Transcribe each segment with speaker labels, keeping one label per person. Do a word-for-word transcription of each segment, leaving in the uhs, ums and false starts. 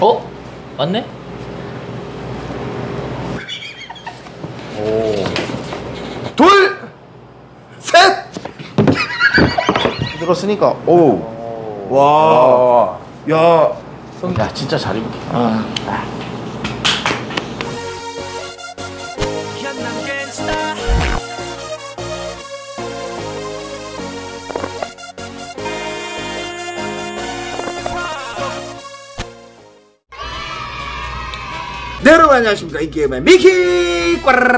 Speaker 1: 어? 맞네? 오.
Speaker 2: 둘! 셋! 들었으니까 오. 와. 야.
Speaker 3: 야 진짜 잘 입을게.
Speaker 2: 아. 네, 여러분 안녕하십니까. 이 게임의 미키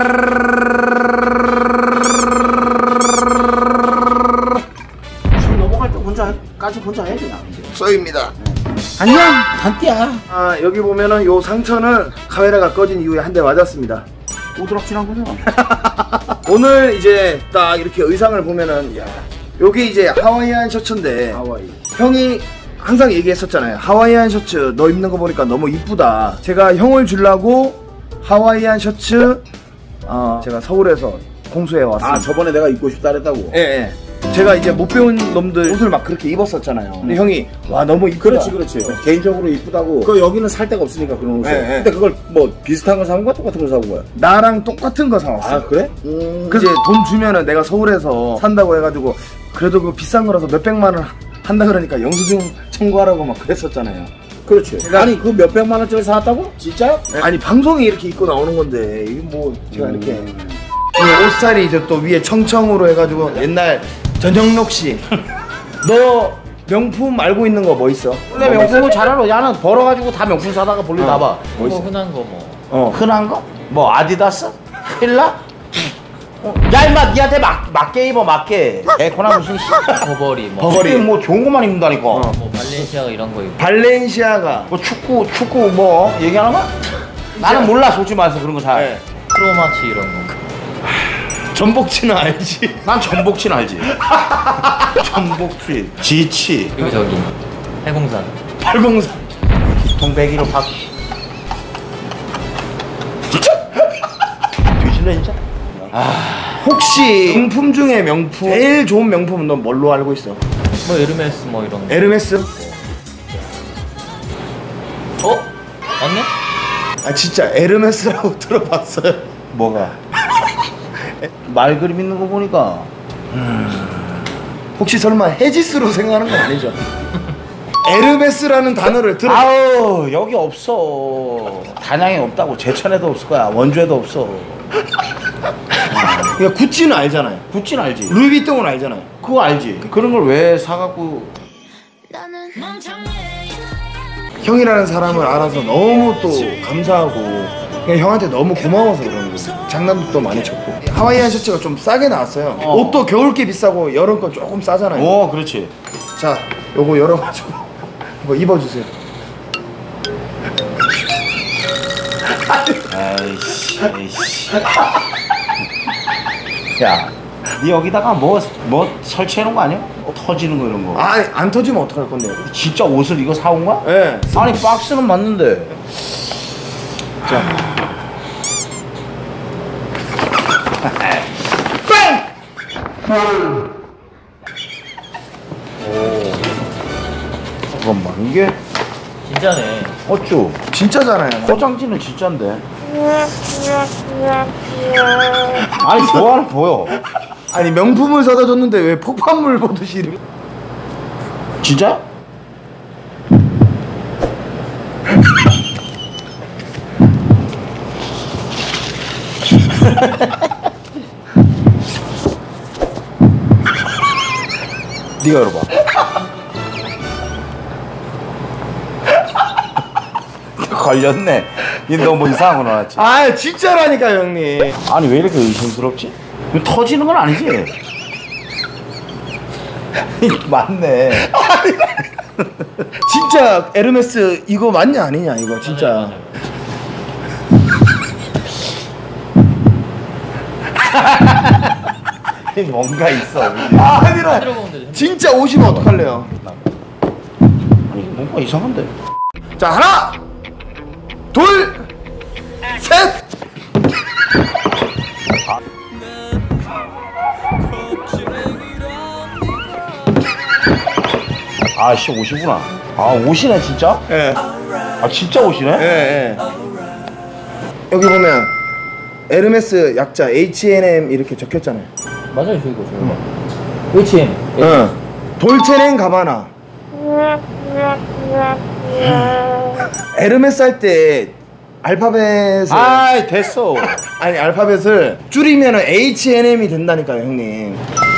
Speaker 3: 넘어갈 때 혼자까지 혼자 해야 되나?
Speaker 2: 쏘입니다.
Speaker 3: 안녕 단띠야.
Speaker 2: 아, 여기 보면은 요 상처는 카메라가 꺼진 이후에 한 대 맞았습니다.
Speaker 3: 오드락질한 거죠?
Speaker 2: 오늘 이제 딱 이렇게 의상을 보면은 야, 여기 이제 하와이안 셔츠인데
Speaker 3: 하와이.
Speaker 2: 형이 항상 얘기했었잖아요. 하와이안 셔츠 너 입는 거 보니까 너무 이쁘다. 제가 형을 주려고 하와이안 셔츠 어, 제가 서울에서 공수해 왔습니다.
Speaker 3: 아 저번에 내가 입고 싶다 그랬다고?
Speaker 2: 예, 예. 제가 이제 못 배운 놈들 옷을 막 그렇게 입었었잖아요. 근데 형이 와 너무 이쁘다.
Speaker 3: 그렇지 그렇지. 어. 개인적으로 이쁘다고. 그 여기는 살 데가 없으니까 그런 옷을.
Speaker 2: 네, 네.
Speaker 3: 근데 그걸 뭐 비슷한 걸 사온 거야? 똑같은 걸 사온 거야?
Speaker 2: 나랑 똑같은 거 사왔어.
Speaker 3: 아 그래? 음...
Speaker 2: 그래서 이제 돈 주면은 내가 서울에서 산다고 해가지고 그래도 그 비싼 거라서 몇 백만 원 한다 그러니까 영수증 청구하라고 막 그랬었잖아요.
Speaker 3: 그렇지.
Speaker 2: 제가...
Speaker 3: 아니 그 몇 백만 원짜리 사왔다고? 진짜요?
Speaker 2: 네. 아니 방송에 이렇게 입고 나오는 건데 이게 뭐 제가
Speaker 3: 음...
Speaker 2: 이렇게 옷 스타일이 이제 또 위에 청청으로 해가지고 옛날 전영록 씨 너 명품 알고 있는 거 뭐 있어?
Speaker 3: 근데 명품을 잘 알아. 야는 벌어가지고 다 명품 사다가 볼일
Speaker 2: 어.
Speaker 3: 나봐.
Speaker 1: 뭐, 뭐 흔한 거 뭐.
Speaker 3: 어. 흔한 거? 뭐 아디다스? 필라? 어. 야 임마 니한테 막, 맞게 입어 맞게. 에코나 무슨 씨.
Speaker 1: 버버리 뭐.
Speaker 2: 버버리.
Speaker 3: 뭐 좋은 것만 입는다니까.
Speaker 2: 어.
Speaker 1: 뭐 발렌시아가 이런 거 입고.
Speaker 2: 발렌시아가
Speaker 3: 뭐 축구 축구 뭐 얘기하나 봐? 나는 몰라 솔직히 말해서 그런 거 잘.
Speaker 2: 네.
Speaker 1: 크로마치 이런 거.
Speaker 2: 전복치는 알지?
Speaker 3: 난 전복치는 알지. 전복치, 지치,
Speaker 1: 그리고 저기 해공산.
Speaker 2: 팔공산
Speaker 3: 동백이로 박. 뒤질래 진짜?
Speaker 2: 아, 혹시 명품 중에 명품 제일 좋은 명품은 넌 뭘로 알고 있어?
Speaker 1: 뭐 에르메스 뭐 이런 거.
Speaker 2: 에르메스?
Speaker 1: 어? 맞네?
Speaker 2: 아 진짜 에르메스라고 들어봤어요?
Speaker 3: 뭐가? 말 그림 있는 거 보니까
Speaker 2: 음... 혹시 설마 헤지스로 생각하는 건 아니죠? 에르메스라는 단어를 들어.
Speaker 3: 아우 여기 없어. 단양에 없다고. 제천에도 없을 거야. 원주에도 없어.
Speaker 2: 그러니까 구찌는 알잖아요.
Speaker 3: 구찌는 알지.
Speaker 2: 루이비통은 알잖아요.
Speaker 3: 그거 알지. 그런 걸 왜 사갖고.
Speaker 2: 형이라는 사람을 알아서 너무 또 감사하고 그냥 형한테 너무 고마워서 그러는 거예요. 장난도 또 많이 쳤고. 하와이안 셔츠가 좀 싸게 나왔어요. 어. 옷도 겨울게 비싸고 여름 거 조금 싸잖아요.
Speaker 3: 오 그렇지.
Speaker 2: 자 요거 열어가지고 이거 입어주세요.
Speaker 3: 아이씨 아이씨. 야 니 여기다가 뭐 뭐 설치해 놓은 거 아니야? 터지는 거 이런 거.
Speaker 2: 아 안 터지면 어떡할 건데요?
Speaker 3: 진짜 옷을 이거 사온 거야?
Speaker 2: 예. 네.
Speaker 3: 아니 박스는 맞는데. 자. 오. 잠깐만 이게
Speaker 1: 진짜네.
Speaker 3: 어쭈?
Speaker 2: 진짜잖아요.
Speaker 3: 포장지는 진짠데. 아니 좋아는 보여.
Speaker 2: 아니 명품을 사다 줬는데 왜 폭탄물 보듯이 이렇게.
Speaker 3: 진짜? 네가 열어봐. 걸렸네. 니 너 뭐 이상한 거 나왔지?
Speaker 2: 아 진짜라니까 형님.
Speaker 3: 아니 왜 이렇게 의심스럽지? 이거 터지는 건 아니지? 맞네.
Speaker 2: 진짜 에르메스 이거 맞냐 아니냐 이거 진짜.
Speaker 1: 맞아요, 맞아요.
Speaker 3: 뭔가 있어.
Speaker 2: 아 아니라
Speaker 1: 들어보면 되죠.
Speaker 2: 진짜 오시면 어떡할래요?
Speaker 3: 아니 뭔가 이상한데.
Speaker 2: 자 하나 둘 셋.
Speaker 3: 아씨 옷이구나. 아 옷이네 진짜?
Speaker 2: 예.
Speaker 3: 아 진짜 옷이네?
Speaker 2: 예, 예. 여기 보면 에르메스 약자 에이치 앤 엠 이렇게 적혔잖아요.
Speaker 1: 맞아요, 저거 저거. 에이치 엠.
Speaker 2: 응. 돌체넨 가바나. 에르메스 할 때 알파벳을
Speaker 3: 아이 됐어.
Speaker 2: 아니 알파벳을 줄이면 에이치 앤 엠이 된다니까요, 형님.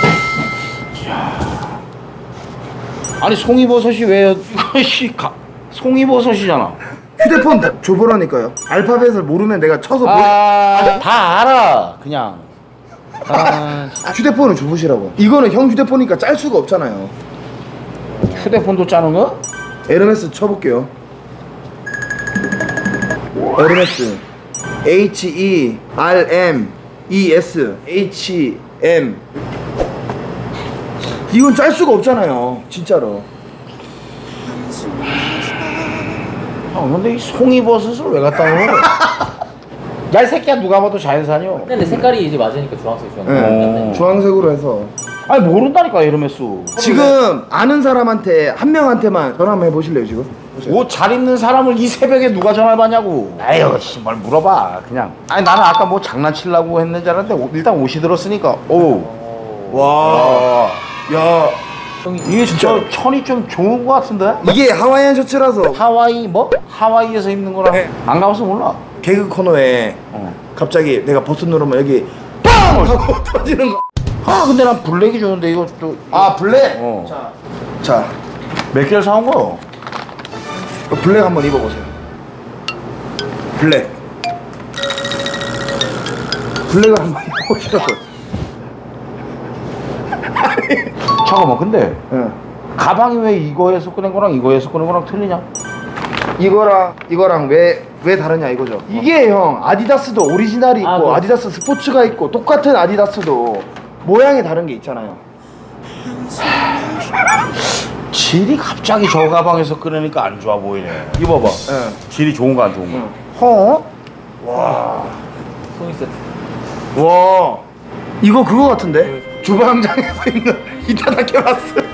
Speaker 3: 아니 송이버섯이 왜 이거 씨 가, 송이버섯이잖아.
Speaker 2: 휴대폰 다 줘보라니까요. 알파벳을 모르면 내가 쳐서 보...
Speaker 3: 아, 다 알아. 그냥. 아,
Speaker 2: 휴대폰을 줘보시라고. 이거는 형 휴대폰이니까 짤 수가 없잖아요.
Speaker 3: 휴대폰도 짜는 거?
Speaker 2: 에르메스 쳐볼게요. 에르메스 H E R M E S H M 이건 짤 수가 없잖아요, 진짜로.
Speaker 3: 형 근데 이 송이버섯을 왜 갖다 놓어? 야 이 새끼야 누가 봐도 자연산이요.
Speaker 1: 근데 색깔이 이제 맞으니까 주황색 주황색.
Speaker 2: 네.
Speaker 1: 맞네.
Speaker 2: 주황색으로 해서
Speaker 3: 아니 모른다니까 에르메스.
Speaker 2: 지금 아는 사람한테 한 명한테만 전화 한번 해보실래요 지금?
Speaker 3: 옷 잘 입는 사람을 이 새벽에 누가 전화를 받냐고. 아유 씨발 물어봐 그냥. 아니 나는 아까 뭐 장난치려고 했는 줄 알았는데 오- 일단 옷이 들었으니까 오.
Speaker 2: 와, 야,
Speaker 1: 형이
Speaker 3: 이게 진짜 천이 좀 좋은 거 같은데?
Speaker 2: 이게 하와이안 셔츠라서
Speaker 3: 하와이 뭐? 하와이에서 입는 거라
Speaker 2: 네.
Speaker 3: 안 가봐서 몰라.
Speaker 2: 개그 코너에
Speaker 3: 어.
Speaker 2: 갑자기 내가 버튼 누르면 여기 빵 하고 터지는 거.
Speaker 3: 아 근데 난 블랙이 좋은데 이거 또.
Speaker 2: 아 블랙.
Speaker 3: 어.
Speaker 2: 자, 자,
Speaker 3: 몇 개를 사온 거?
Speaker 2: 이거 블랙 한번 입어보세요. 블랙. 블랙을 한번 입어보시라고.
Speaker 3: 잠깐만 근데
Speaker 2: 예.
Speaker 3: 가방이 왜 이거에서 꺼낸 거랑 이거에서 꺼낸 거랑 틀리냐?
Speaker 2: 이거랑 이거랑 왜 왜 다르냐 이거죠. 이게 형 아디다스도 오리지널이 있고
Speaker 1: 아, 뭐.
Speaker 2: 아디다스 스포츠가 있고 똑같은 아디다스도 모양이 다른 게 있잖아요.
Speaker 3: 질이 갑자기 저 가방에서 꺼내니까 안 좋아 보이네. 입어봐.
Speaker 2: 예.
Speaker 3: 질이 좋은 거 안 좋은 거?
Speaker 2: 응.
Speaker 3: 허?
Speaker 2: 와,
Speaker 1: 송이 세트.
Speaker 2: 와, 이거 그거 같은데? 주방장에서 있는 이타다키마스.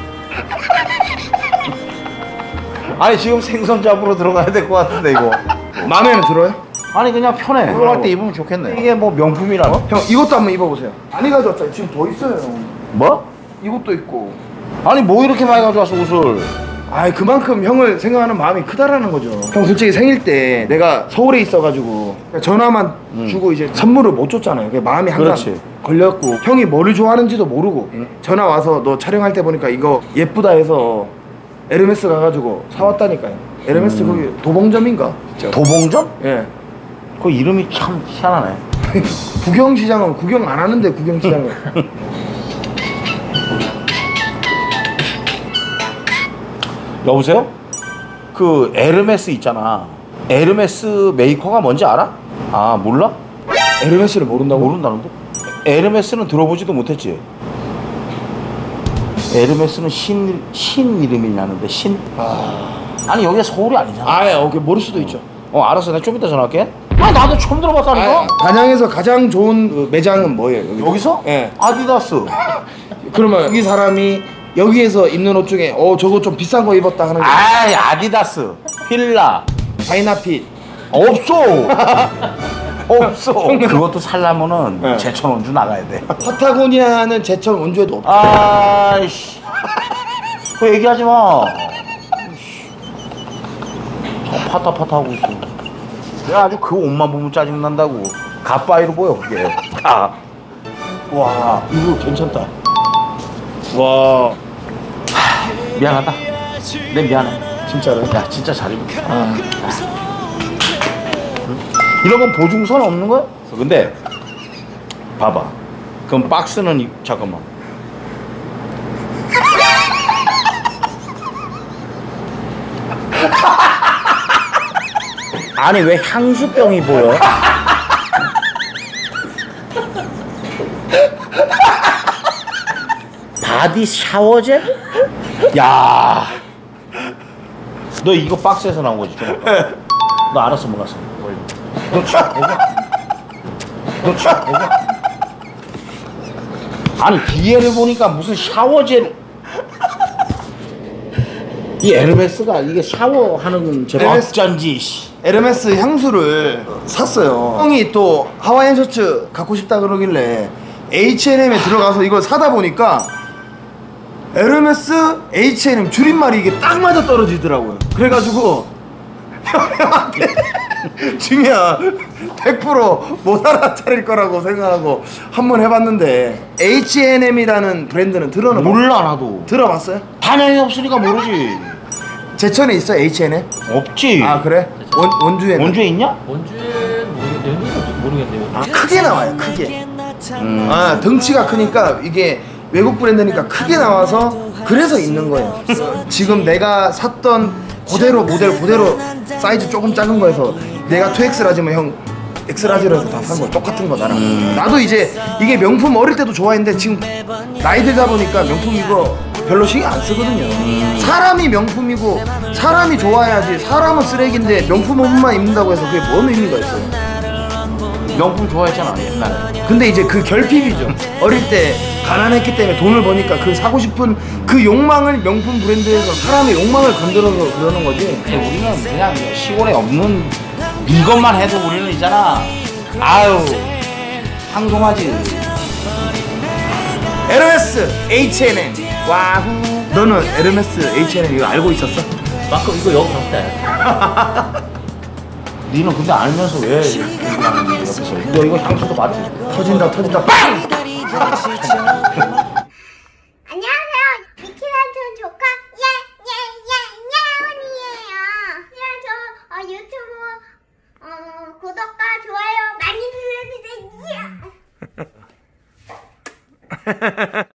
Speaker 3: 아니 지금 생선 잡으러 들어가야 될 것 같은데 이거.
Speaker 2: 마음에는 들어요?
Speaker 3: 아니 그냥 편해. 들어갈 때 입으면 좋겠네. 이게 뭐 명품이라고?
Speaker 2: 형 이것도 한번 입어보세요. 많이 가져왔잖아요. 지금 더 있어요. 형.
Speaker 3: 뭐?
Speaker 2: 이것도 있고.
Speaker 3: 아니 뭐 이렇게 많이 가져왔어 옷을?
Speaker 2: 아, 그만큼 형을 생각하는 마음이 크다라는 거죠. 형 솔직히 생일 때 내가 서울에 있어가지고 전화만
Speaker 3: 음.
Speaker 2: 주고 이제 선물을 못 줬잖아요. 그게 마음이 항상
Speaker 3: 그렇지.
Speaker 2: 걸렸고 형이 뭐를 좋아하는지도 모르고 전화 와서 너 촬영할 때 보니까 이거 예쁘다 해서 에르메스 가가지고 사왔다니까요. 에르메스 거기 도봉점인가?
Speaker 3: 도봉점?
Speaker 2: 예.
Speaker 3: 그 이름이 참 희한하네.
Speaker 2: 구경시장은 구경 안 하는데 구경시장은.
Speaker 3: 여보세요? 그 에르메스 있잖아. 에르메스 메이커가 뭔지 알아? 아 몰라?
Speaker 2: 에르메스를 모른다고?
Speaker 3: 모른다는데? 에르메스는 들어보지도 못했지. 에르메스는 신, 신 이름이냐는데 신?
Speaker 2: 아,
Speaker 3: 아니 여기가 서울이 아니잖아.
Speaker 2: 아, 오케이 모를 수도 있죠.
Speaker 3: 어 알았어 내가 좀 이따 전화할게. 아 나도 처음 들어봤다니까.
Speaker 2: 아, 단양에서 가장 좋은 그 매장은 뭐예요? 여기?
Speaker 3: 여기서?
Speaker 2: 예.
Speaker 3: 아디다스.
Speaker 2: 그러면 여기 사람이 여기에서 입는 옷 중에 어 저거 좀 비싼 거 입었다 하는 게
Speaker 3: 아이 아디다스 필라
Speaker 2: 다이나핏.
Speaker 3: 없어. 없어. 그것도 살려면은
Speaker 2: 네.
Speaker 3: 제천 원주 나가야 돼.
Speaker 2: 파타고니아는 제천 원주에도 없다.
Speaker 3: 아이씨. 그 얘기하지 마. 저 파타 파타 하고 있어. 내가 아주 그 옷만 보면 짜증 난다고. 갓바이로 보여 그게. 아.
Speaker 2: 와, 이거 괜찮다. 와,
Speaker 3: 미안하다. 내 미안해.
Speaker 2: 진짜로.
Speaker 3: 야 진짜 잘 입었다.
Speaker 2: 아,
Speaker 3: 이런 건 보증선 없는 거야? 근데 봐봐. 그럼 박스는 이, 잠깐만. 아니 왜 향수병이 보여? 바디 샤워젤? 야, 너 이거 박스에서 나온 거지? 좀 아까. 너 알았어 몰랐어? 너 진짜 뭐가? 너 진짜 뭐가? 아니 뒤에를 보니까 무슨 샤워젤. 이 에르메스가 이게 샤워하는 제품
Speaker 2: 에르메스-
Speaker 3: 어쩐지 씨.
Speaker 2: 에르메스 향수를 샀어요. 형이 또 하와이안 셔츠 갖고 싶다 그러길래 에이치앤엠에 들어가서 이걸 사다 보니까 에르메스 에이치앤엠 줄임말이 이게 딱 맞아 떨어지더라고요. 그래가지고 형한테 주면 백 퍼센트 못 알아차릴 거라고 생각하고 한번 해봤는데 에이치앤엠이라는 브랜드는 들어는
Speaker 3: 몰라 나도.
Speaker 2: 들어봤어요?
Speaker 3: 단양이 없으니까 모르지.
Speaker 2: 제천에 있어 에이치앤엠?
Speaker 3: 없지.
Speaker 2: 아 그래? 원, 원주에
Speaker 3: 원주에 있냐?
Speaker 1: 원주엔 모르겠는데 모르겠네요.
Speaker 2: 아, 크게 나와요 크게.
Speaker 3: 음.
Speaker 2: 아 덩치가 크니까 이게 외국 브랜드니까 크게 나와서 그래서 있는 거예요. 지금 내가 샀던 그대로 모델 그대로 사이즈 조금 작은 거에서 내가 투 엑스 라지면 형 엑스 라지라서 다 산 거 똑같은 거 나랑.
Speaker 3: 음.
Speaker 2: 나도 이제 이게 명품 어릴 때도 좋아했는데 지금 나이 들다 보니까 명품 이거 별로 신경 안 쓰거든요.
Speaker 3: 음.
Speaker 2: 사람이 명품이고 사람이 좋아야지. 사람은 쓰레기인데 명품 옷만 입는다고 해서 그게 뭔 의미가 있어요?
Speaker 3: 명품 좋아했잖아 옛날에.
Speaker 2: 근데 이제 그 결핍이죠. 어릴 때 가난했기 때문에 돈을 버니까 그 사고 싶은 그 욕망을 명품 브랜드에서 사람의 욕망을 건드려서 그러는 거지.
Speaker 3: 근데 우리는 그냥 시골에 없는 이것만 해도 우리는 있잖아. 아유 황송하지.
Speaker 2: 에르메스 에이치앤엠 와후. 너는 에르메스 에이치앤엠 이거 알고 있었어?
Speaker 1: 마크 이거 여기 갔다.
Speaker 3: 니는 근데 알면서 왜 이렇게 하는지 옆에서. 너 이거 향수도 맞지?
Speaker 2: 터진다 터진다 빵!
Speaker 4: 안녕하세요. 미키란촌 조카 예예예예원이에요. 그냥 저 어, 유튜브 어, 구독과 좋아요 많이 눌러주세요.